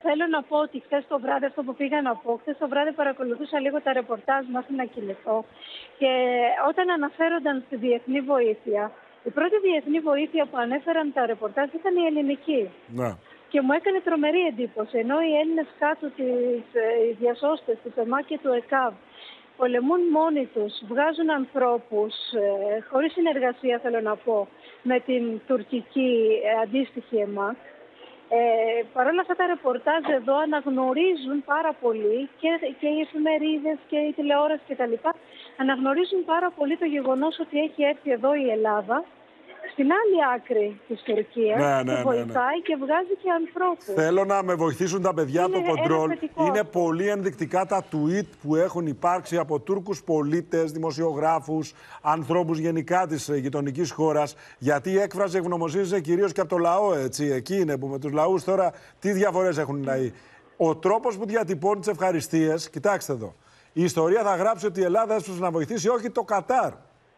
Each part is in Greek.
Θέλω να πω ότι χθες το βράδυ, αυτό που πήγα να πω, χθες το βράδυ παρακολουθούσα λίγο τα ρεπορτάζ μέχρι να κοιμηθώ. Και όταν αναφέρονταν στη διεθνή βοήθεια, η πρώτη διεθνή βοήθεια που ανέφεραν τα ρεπορτάζ ήταν η ελληνική. Ναι. Και μου έκανε τρομερή εντύπωση. Ενώ οι Έλληνες κάτω, οι διασώστες του ΕΜΑ και του ΕΚΑΒ, πολεμούν μόνοι τους, βγάζουν ανθρώπους, χωρίς συνεργασία θέλω να πω, με την τουρκική αντίστοιχη ΕΜΑΚ. Παρ' όλα αυτά τα ρεπορτάζ εδώ αναγνωρίζουν πάρα πολύ και οι εφημερίδες και η τηλεόραση κτλ. Αναγνωρίζουν πάρα πολύ το γεγονός ότι έχει έρθει εδώ η Ελλάδα στην άλλη άκρη της Τουρκίας και βοηθάει και βγάζει και ανθρώπους. Θέλω να με βοηθήσουν τα παιδιά από το Κοντρόλ. Είναι πολύ ενδεικτικά τα tweet που έχουν υπάρξει από Τούρκους πολίτες, δημοσιογράφους, ανθρώπους γενικά της γειτονικής χώρας. Γιατί έκφραση ευγνωμοσύνης κυρίως και από το λαό, έτσι. Εκεί είναι που με τους λαούς τώρα τι διαφορές έχουν οι λαοί. Ο τρόπος που διατυπώνει τις ευχαριστίες, κοιτάξτε εδώ. Η ιστορία θα γράψει ότι η Ελλάδα έσπασε να βοηθήσει, όχι το Κατάρ.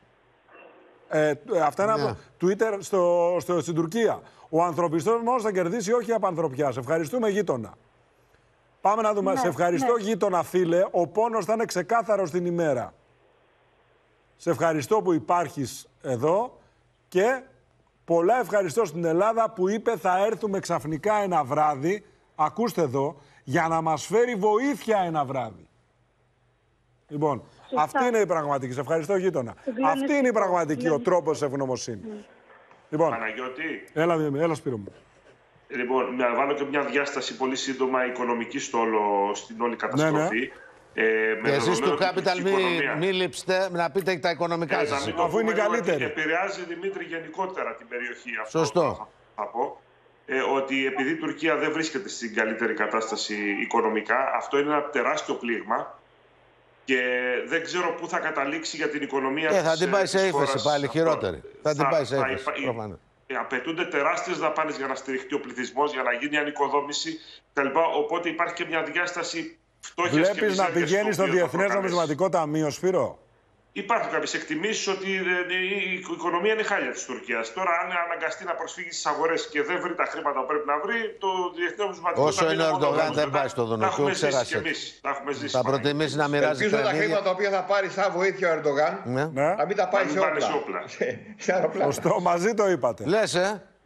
Αυτά είναι από Twitter στην Τουρκία. Ο ανθρωπιστός θα κερδίσει, όχι από ανθρωπιά. Σε ευχαριστούμε, γείτονα. Πάμε να δούμε. Σε ευχαριστώ, γείτονα, φίλε. Ο πόνος θα είναι ξεκάθαρος την ημέρα. Σε ευχαριστώ που υπάρχεις εδώ και πολλά ευχαριστώ στην Ελλάδα που είπε θα έρθουμε ξαφνικά ένα βράδυ, ακούστε εδώ, για να μας φέρει βοήθεια ένα βράδυ. Λοιπόν, αυτή είναι η πραγματική. Σε ευχαριστώ, γείτονα. Αυτή είναι η πραγματική, ο τρόπος ευγνωμοσύνη. Λοιπόν, Παναγιώτη. Έλα, Σπύρο μου. Λοιπόν, να βάλω και μια διάσταση πολύ σύντομα οικονομική στην όλη καταστροφή. Και εσείς του Capital μην λείψετε να πείτε τα οικονομικά σας. Αφού είναι η καλύτερη. Επηρεάζει, Δημήτρη, γενικότερα την περιοχή αυτό. Σωστό. Θα πω. Ότι επειδή η Τουρκία δεν βρίσκεται στην καλύτερη κατάσταση οικονομικά, αυτό είναι ένα τεράστιο πλήγμα. Και δεν ξέρω πού θα καταλήξει για την οικονομία της. Θα την πάει σε ύφεση πάλι, χειρότερη. Θα την πάει σε ύφεση, προφανώς. Απαιτούνται τεράστιες δαπάνες για να στηριχτεί ο πληθυσμός, για να γίνει η ανοικοδόμηση κτλ. Οπότε υπάρχει και μια διάσταση φτώχειας και μιζέριας. Βλέπεις να πηγαίνει στο Διεθνές Νομισματικό Ταμείο, Σπύρο. Υπάρχουν κάποιες εκτιμήσεις ότι η οικονομία είναι χάλια της Τουρκίας. Τώρα, αν αναγκαστεί να προσφύγει στις αγορές και δεν βρει τα χρήματα που πρέπει να βρει, το Διεθνές Νομισματικό Ταμείο. Όσο είναι ο Ερντογάν, δεν πάει στο Δουνουτού, ξέρασε. Θα προτιμήσει να μοιράζει. Ελπίζω τα χρήματα τα οποία θα πάρει σαν βοήθεια ο Ερντογάν να μην τα πάει σε όπλα. Σωστό, μαζί το είπατε. Λες,